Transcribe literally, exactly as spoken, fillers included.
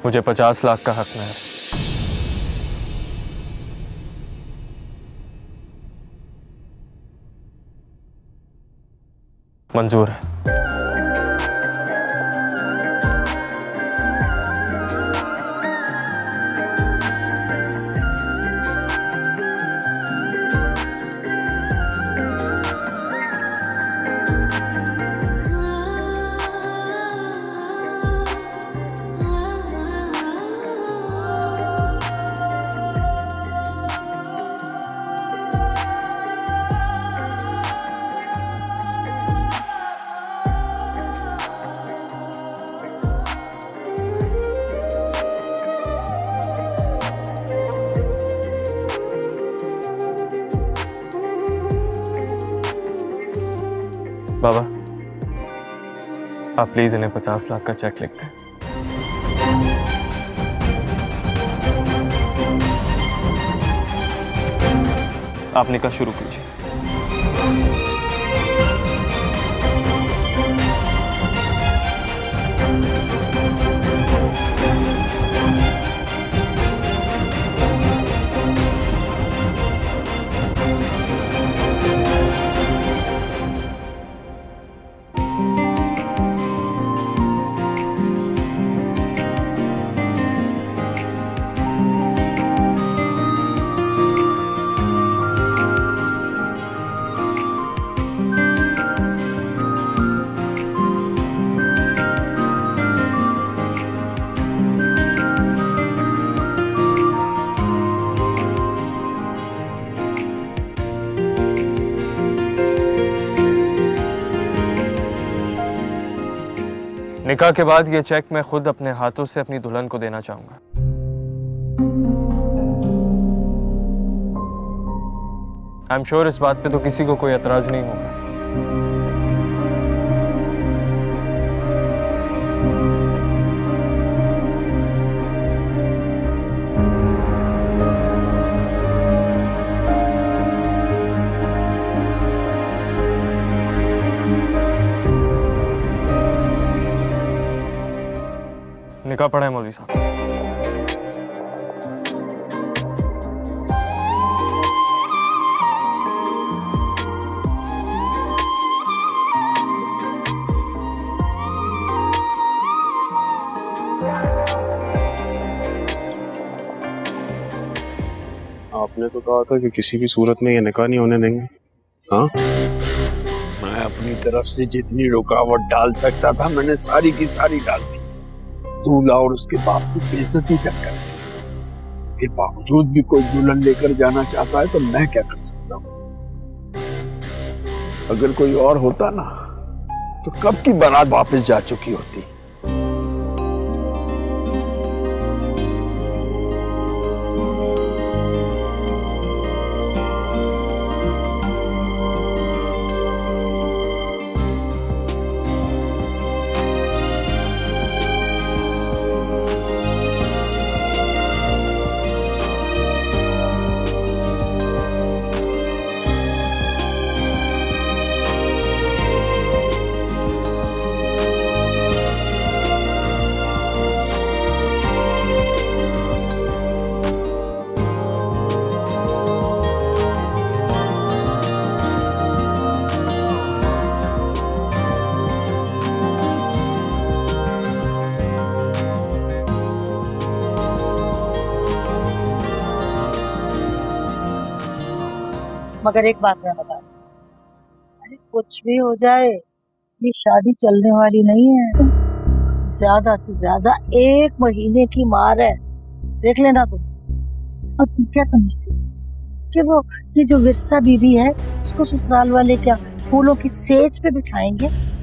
मुझे पचास लाख का हक है। मंजूर है। बाबा, आप प्लीज इन्हें पचास लाख का चेक लिख दें। आप निकाह शुरू कीजिए। निकाह के बाद ये चेक मैं खुद अपने हाथों से अपनी दुल्हन को देना चाहूंगा। आई एम श्योर इस बात पे तो किसी को कोई एतराज नहीं होगा। निकाह पढ़ा है मौलवी साहब। आपने तो कहा था कि किसी भी सूरत में ये निकाह नहीं होने देंगे। हाँ, मैं अपनी तरफ से जितनी रुकावट डाल सकता था मैंने सारी की सारी डाल दी। दूल्हा और उसके बाप की बेइज्जती तक कर दी। इसके बावजूद भी कोई दुल्हन लेकर जाना चाहता है तो मैं क्या कर सकता हूँ? अगर कोई और होता ना तो कब की बारात वापस जा चुकी होती। मगर एक बात मैं बता दूं, अरे कुछ भी हो जाए ये शादी चलने वाली नहीं है। ज्यादा से ज्यादा एक महीने की मार है, देख लेना तुम। और तुम क्या समझती कि वो ये जो विरसा बीबी है उसको ससुराल वाले क्या फूलों की सेज पे बिठाएंगे?